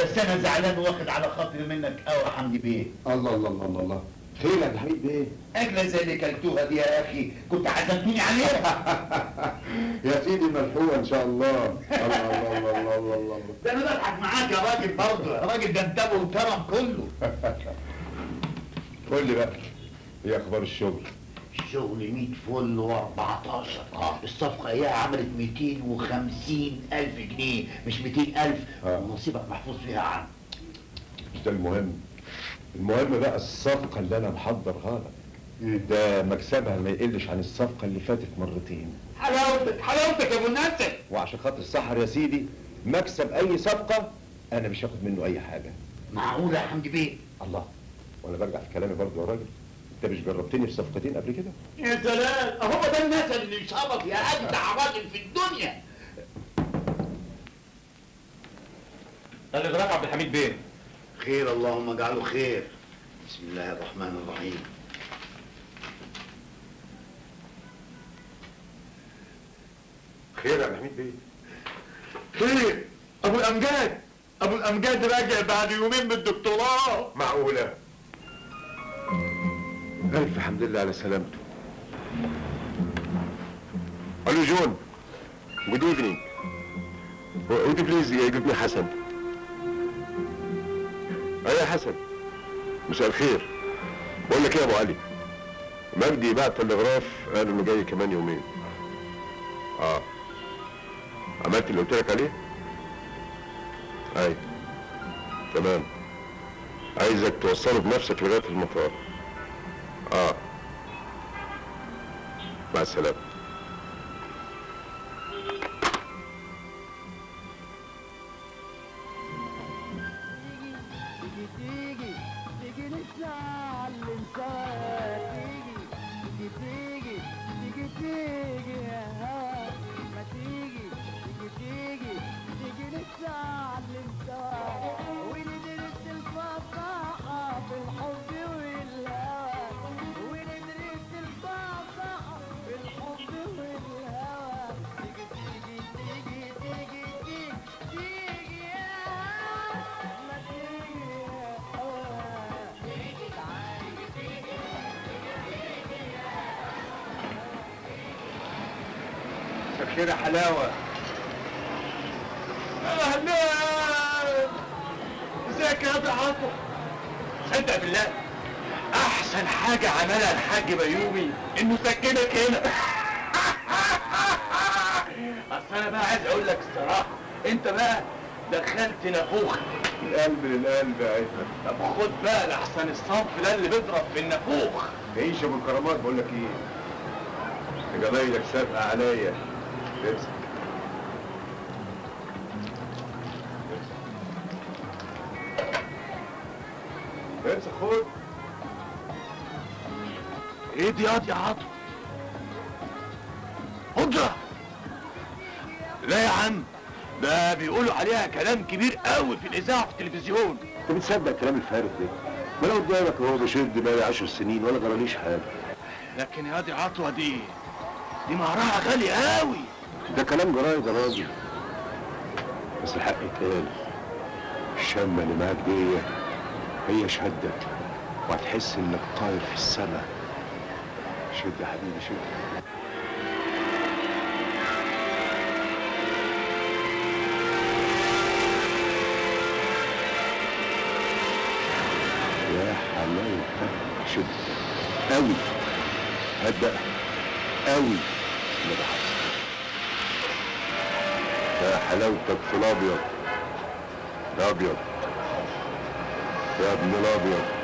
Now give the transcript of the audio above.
بس انا زعلان واخد على خاطري منك قوي يا حمدي بيه. الله الله الله الله، خير يا حبيب بيه؟ اكله زي اللي كلتوها دي يا اخي كنت عزمتوني عليها. يا سيدي ملحوقه ان شاء الله. الله الله الله الله الله الله. ده انا بضحك معاك يا راجل برضه، يا راجل ده انت ابو الكرم كله. قول لي بقى، ايه اخبار الشغل؟ الشغل 100 فل و14. الصفقه ايه عملت 250,000 جنيه مش 200,000. ونصيبك محفوظ فيها يا عم. مش ده المهم. المهم بقى الصفقه اللي انا محضرها لك ده مكسبها ما يقلش عن الصفقه اللي فاتت مرتين. حلاوتك حلاوتك يا ابو الناس. وعشان خاطر السحر يا سيدي، مكسب اي صفقه انا مش هاخد منه اي حاجه. معقوله يا حمدي بيه؟ الله، وانا برجع في كلامي برضه يا راجل. انت مش جربتني في صفقتين قبل كده؟ يا سلام، هو ده المثل اللي يشرف يا اجدع راجل في الدنيا. الاغراق عبد الحميد بيه. خير اللهم اجعله خير. بسم الله الرحمن الرحيم. خير يا عبد الحميد بيه؟ خير. ابو الامجاد، ابو الامجاد راجع بعد يومين من الدكتوراه. معقوله؟ الف حمد لله على سلامته. الو جون، جود ايفنينج. would you please give me حسن؟ يا حسن، مساء الخير. بقول لك ايه يا ابو علي، مجدي بعت تلغراف قال انه جاي كمان يومين. عملت اللي قلت لك عليه؟ اي تمام. عايزك توصله بنفسك لغايه المطار. مع السلامه. خير يا حلاوه. اهلا، ازيك يا ابو عاطف؟ صدق بالله احسن حاجه عملها الحاج بيومي انه سكنك هنا. اصل انا بقى عايز اقول لك الصراحه، انت بقى دخلت نافوخ من القلب للقلب يا عزت. طب خد بقى لحسن الصنف ده اللي بيضرب في النافوخ. تعيش يا ابو الكرامات. بقول لك ايه، جمايلك سابقه عليا. امسك امسك، خد. ايه دي يا عاطف؟ هجرة؟ لا يا عم، ده بيقولوا عليها كلام كبير قوي في الاذاعه وفي التلفزيون. انت بتصدق الكلام الفارغ ده؟ ما انا قدامك هو بشد بقالي 10 سنين ولا جراليش حاجه. لكن يا دي عطوه دي مهرها غالي قوي. ده كلام جرايد يا راجل، بس الحق يتقال. الشمه اللي معاك دي هي شهادة، وهتحس انك طاير في السماء. شد يا حبيبي شد. يا حلاوتك شد قوي. هات بقى قوي. ما ده حصل. يا حلاوتك في الابيض. الابيض يا ابن الابيض.